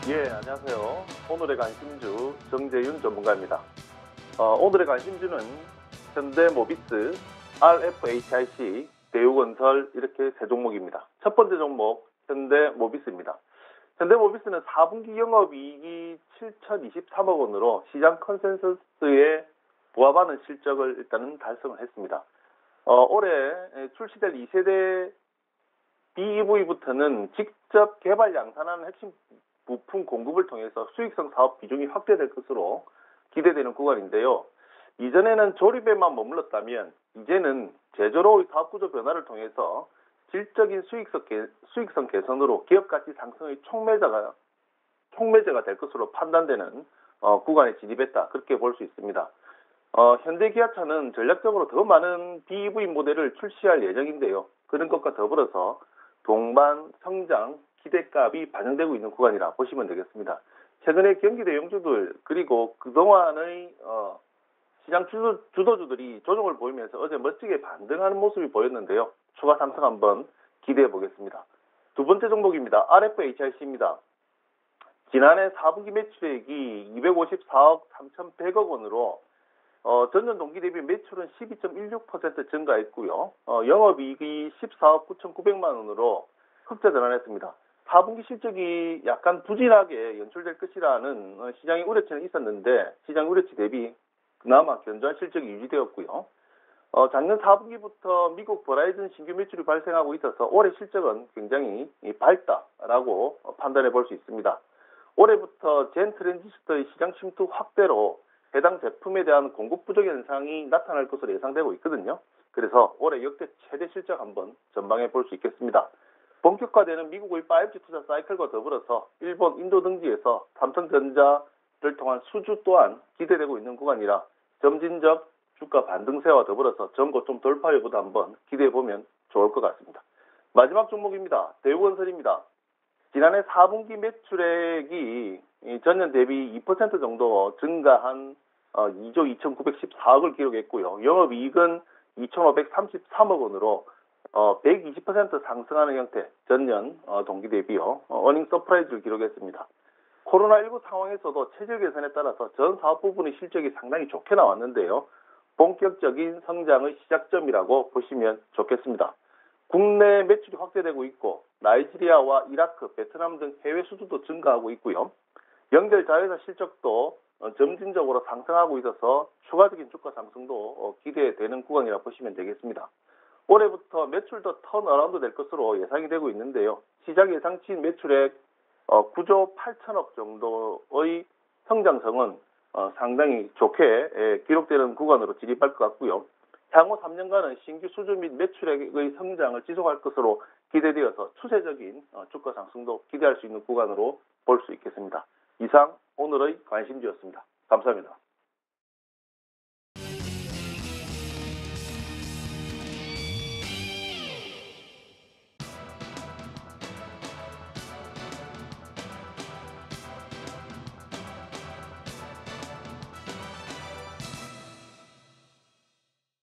예, 안녕하세요. 오늘의 관심주 정재윤 전문가입니다. 오늘의 관심주는 현대모비스, RFHIC, 대우건설 이렇게 세 종목입니다. 첫 번째 종목 현대모비스입니다. 현대모비스는 4분기 영업이익이 7,023억 원으로 시장 컨센서스에 부합하는 실적을 일단은 달성을 했습니다. 올해 출시될 2세대 BEV부터는 직접 개발 양산하는 핵심 부품 공급을 통해서 수익성 사업 비중이 확대될 것으로 기대되는 구간인데요. 이전에는 조립에만 머물렀다면 이제는 제조로의 사업구조 변화를 통해서 질적인 수익성 개선으로 기업가치 상승의 촉매제가 될 것으로 판단되는 구간에 진입했다. 그렇게 볼 수 있습니다. 현대기아차는 전략적으로 더 많은 BEV 모델을 출시할 예정인데요. 그런 것과 더불어서 동반 성장 기대값이 반영되고 있는 구간이라 보시면 되겠습니다. 최근에 경기 대형주들 그리고 그동안의 시장 주도주들이 조정을 보이면서 어제 멋지게 반등하는 모습이 보였는데요. 추가 상승 한번 기대해 보겠습니다. 두 번째 종목입니다. RFHIC입니다. 지난해 4분기 매출액이 254억 3,100억 원으로 전년 동기 대비 매출은 12.16% 증가했고요. 영업이익이 14억 9,900만 원으로 흑자 전환했습니다. 4분기 실적이 약간 부진하게 연출될 것이라는 시장의 우려치는 있었는데 시장 우려치 대비 그나마 견조한 실적이 유지되었고요. 작년 4분기부터 미국 버라이즌 신규 매출이 발생하고 있어서 올해 실적은 굉장히 밝다라고 판단해 볼 수 있습니다. 올해부터 젠 트랜지스터의 시장 침투 확대로 해당 제품에 대한 공급 부족 현상이 나타날 것으로 예상되고 있거든요. 그래서 올해 역대 최대 실적 한번 전망해 볼 수 있겠습니다. 본격화되는 미국의 5G 투자 사이클과 더불어서 일본, 인도 등지에서 삼성전자를 통한 수주 또한 기대되고 있는 구간이라 점진적 주가 반등세와 더불어서 전고점 돌파 여부도 한번 기대해보면 좋을 것 같습니다. 마지막 종목입니다. 대우건설입니다. 지난해 4분기 매출액이 전년 대비 2% 정도 증가한 2조 2,914억을 기록했고요. 영업이익은 2,533억 원으로 120% 상승하는 형태, 전년 동기 대비요. 어닝 서프라이즈를 기록했습니다. 코로나19 상황에서도 체질 개선에 따라서 전 사업 부분의 실적이 상당히 좋게 나왔는데요. 본격적인 성장의 시작점이라고 보시면 좋겠습니다. 국내 매출이 확대되고 있고 나이지리아와 이라크, 베트남 등 해외 수주도 증가하고 있고요. 연결 자회사 실적도 점진적으로 상승하고 있어서 추가적인 주가 상승도 기대되는 구간이라 보시면 되겠습니다. 올해부터 매출도 턴어라운드 될 것으로 예상이 되고 있는데요. 시장 예상치인 매출액 9조 8천억 정도의 성장성은 상당히 좋게 기록되는 구간으로 진입할 것 같고요. 향후 3년간은 신규 수주 및 매출액의 성장을 지속할 것으로 기대되어서 추세적인 주가 상승도 기대할 수 있는 구간으로 볼 수 있겠습니다. 이상 오늘의 관심주였습니다. 감사합니다.